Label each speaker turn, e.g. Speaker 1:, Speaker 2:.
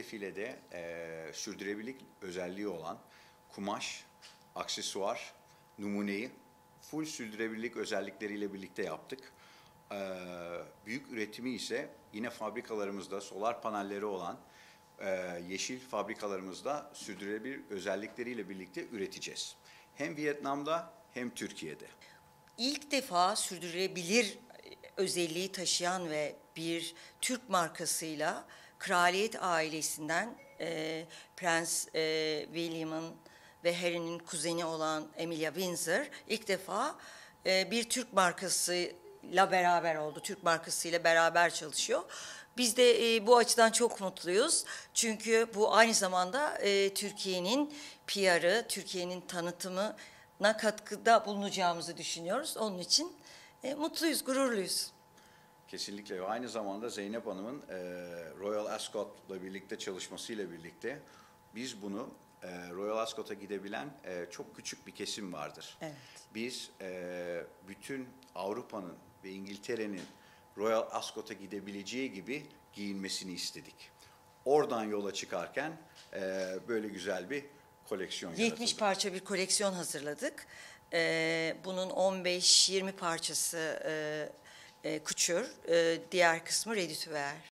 Speaker 1: defilede sürdürülebilirlik özelliği olan kumaş, aksesuar, numuneyi full sürdürülebilirlik özellikleriyle birlikte yaptık. Büyük üretimi ise yine fabrikalarımızda solar panelleri olan yeşil fabrikalarımızda sürdürülebilir özellikleriyle birlikte üreteceğiz. Hem Vietnam'da hem Türkiye'de.
Speaker 2: İlk defa sürdürülebilir özelliği taşıyan ve bir Türk markasıyla kraliyet ailesinden Prens William'ın ve Harry'nin kuzeni olan Emilia Windsor ilk defa bir Türk markasıyla beraber oldu. Türk markasıyla beraber çalışıyor. Biz de bu açıdan çok mutluyuz. Çünkü bu aynı zamanda Türkiye'nin PR'ı, Türkiye'nin tanıtımına katkıda bulunacağımızı düşünüyoruz. Onun için mutluyuz, gururluyuz.
Speaker 1: Kesinlikle ve aynı zamanda Zeynep Hanım'ın Royal Ascot'la birlikte çalışmasıyla birlikte biz bunu Royal Ascot'a gidebilen çok küçük bir kesim vardır.
Speaker 2: Evet.
Speaker 1: Biz bütün Avrupa'nın ve İngiltere'nin Royal Ascot'a gidebileceği gibi giyinmesini istedik. Oradan yola çıkarken böyle güzel bir koleksiyon yaratıldı.
Speaker 2: 70 parça bir koleksiyon hazırladık. Bunun 15-20 parçası couture, diğer kısmı ready to wear.